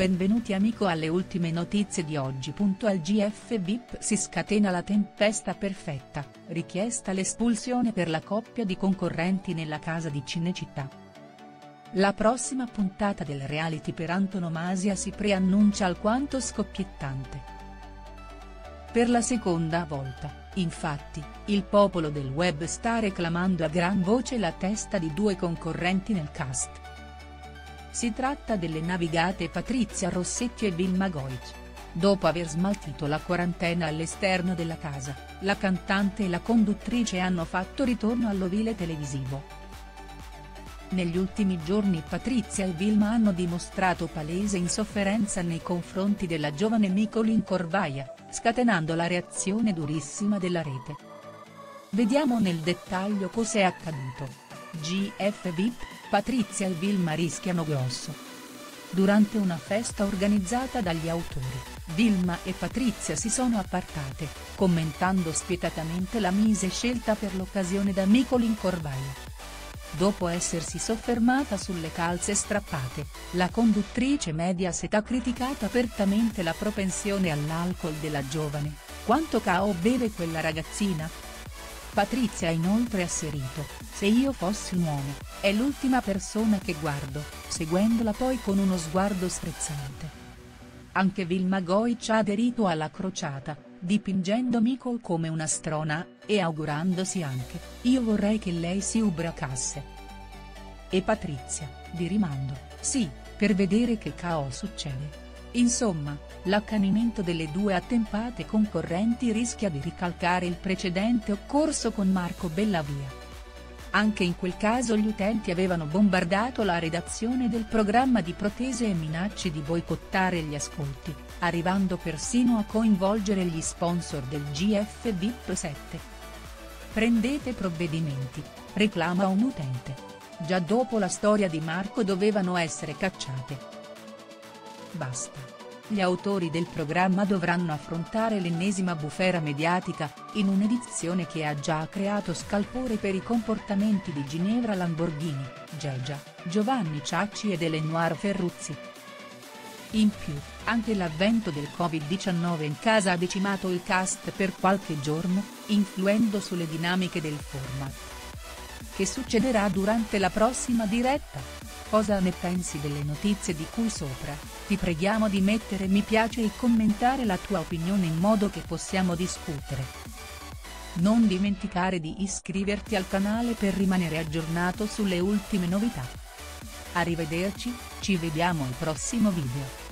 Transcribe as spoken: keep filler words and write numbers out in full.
benvenuti amico alle ultime notizie di oggi. Al G F V I P si scatena la tempesta perfetta, richiesta l'espulsione per la coppia di concorrenti nella casa di Cinecittà. La prossima puntata del reality per antonomasia si preannuncia alquanto scoppiettante. Per la seconda volta, infatti, il popolo del web sta reclamando a gran voce la testa di due concorrenti nel cast. Si tratta delle navigate Patrizia Rossetti e Vilma Goic. Dopo aver smaltito la quarantena all'esterno della casa, la cantante e la conduttrice hanno fatto ritorno all'ovile televisivo. Negli ultimi giorni Patrizia e Vilma hanno dimostrato palese insofferenza nei confronti della giovane Nicolin Corvaia, scatenando la reazione durissima della rete. Vediamo nel dettaglio cos'è accaduto. G F V I P, Patrizia e Vilma rischiano grosso. Durante una festa organizzata dagli autori, Vilma e Patrizia si sono appartate, commentando spietatamente la mise scelta per l'occasione da Nicolin Corvaia. Dopo essersi soffermata sulle calze strappate, la conduttrice Mediaset ha criticato apertamente la propensione all'alcol della giovane. Quanto cao beve quella ragazzina? Patrizia ha inoltre asserito: se io fossi un uomo, è l'ultima persona che guardo, seguendola poi con uno sguardo sprezzante. Anche Vilma Goic ha aderito alla crociata, dipingendo Nicole come una strona, e augurandosi anche: io vorrei che lei si ubriacasse. E Patrizia, di rimando: sì, per vedere che cao succede. Insomma, l'accanimento delle due attempate concorrenti rischia di ricalcare il precedente occorso con Marco Bellavia. Anche in quel caso gli utenti avevano bombardato la redazione del programma di protese e minacce di boicottare gli ascolti, arrivando persino a coinvolgere gli sponsor del G F V I P sette. Prendete provvedimenti, reclama un utente. Già dopo la storia di Marco dovevano essere cacciate. Basta. Gli autori del programma dovranno affrontare l'ennesima bufera mediatica, in un'edizione che ha già creato scalpore per i comportamenti di Ginevra Lamborghini, Gieggia, Giovanni Ciacci ed Elenoir Ferruzzi. In più, anche l'avvento del Covid diciannove in casa ha decimato il cast per qualche giorno, influendo sulle dinamiche del format. Che succederà durante la prossima diretta? Cosa ne pensi delle notizie di cui sopra? Ti preghiamo di mettere mi piace e commentare la tua opinione in modo che possiamo discutere. Non dimenticare di iscriverti al canale per rimanere aggiornato sulle ultime novità. Arrivederci, ci vediamo al prossimo video.